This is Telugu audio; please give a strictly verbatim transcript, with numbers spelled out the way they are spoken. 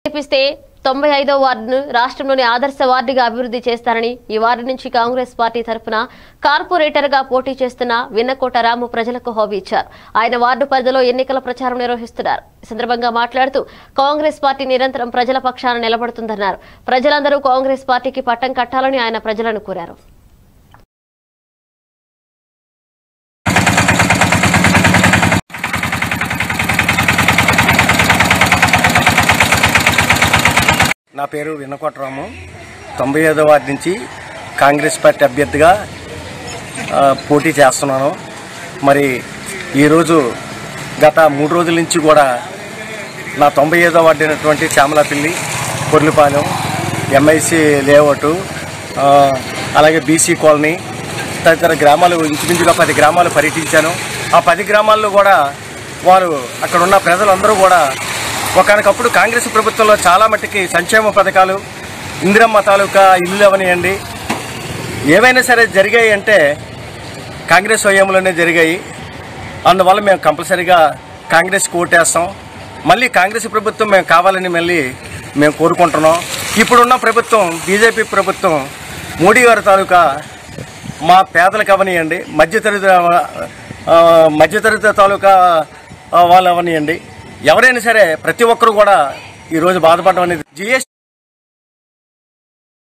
చేపిస్తే తొంభై ఐదో వార్డును రాష్ట్రంలోని ఆదర్శ వార్డుగా అభివృద్ధి చేస్తారని ఈ వార్డు నుంచి కాంగ్రెస్ పార్టీ తరఫున కార్పొరేటర్ గా పోటీ చేస్తున్న విన్నకోట రాము ప్రజలకు హామీ ఇచ్చారు. ఆయన వార్డు పరిధిలో ఎన్నికల ప్రచారం నిర్వహిస్తున్నారు. ఈ సందర్భంగా మాట్లాడుతూ కాంగ్రెస్ పార్టీ నిరంతరం ప్రజల పక్షాన నిలబడుతుందన్నారు. ప్రజలందరూ కాంగ్రెస్ పార్టీకి పట్టం కట్టాలని ఆయన ప్రజలను కోరారు. నా పేరు విన్నకోట రాము. తొంభై ఐదో వార్డు నుంచి కాంగ్రెస్ పార్టీ అభ్యర్థిగా పోటీ చేస్తున్నాను. మరి ఈరోజు గత మూడు రోజుల నుంచి కూడా నా తొంభై ఐదో వార్డు అయినటువంటి శ్యామలాపల్లి, పొర్లిపాలెం, ఎంఐసి లేఅవుట్, అలాగే బీసీ కాలనీ తదితర గ్రామాలు ఇంచుమించుగా పది గ్రామాలు పర్యటించాను. ఆ పది గ్రామాల్లో కూడా వారు అక్కడ ఉన్న ప్రజలందరూ కూడా ఒకనకప్పుడు కాంగ్రెస్ ప్రభుత్వంలో చాలా మట్టుకి సంక్షేమ పథకాలు, ఇందిరమ్మ తాలూకా ఇల్లు అవనియండి ఏవైనా సరే జరిగాయి అంటే కాంగ్రెస్ హయాంలోనే జరిగాయి. అందువల్ల మేము కంపల్సరీగా కాంగ్రెస్కి ఓటేస్తాం. మళ్ళీ కాంగ్రెస్ ప్రభుత్వం మేము కావాలని మళ్ళీ మేము కోరుకుంటున్నాం. ఇప్పుడున్న ప్రభుత్వం బీజేపీ ప్రభుత్వం మోడీ గారి తాలూకా మా పేదలకు అవనియండి, మధ్యతరగతి మధ్యతరగతి తాలూకా వాళ్ళు అవనియండి ఎవరైనా సరే ప్రతి ఒక్కరు కూడా ఈరోజు బాధపడడం అనేది జిఎస్టీ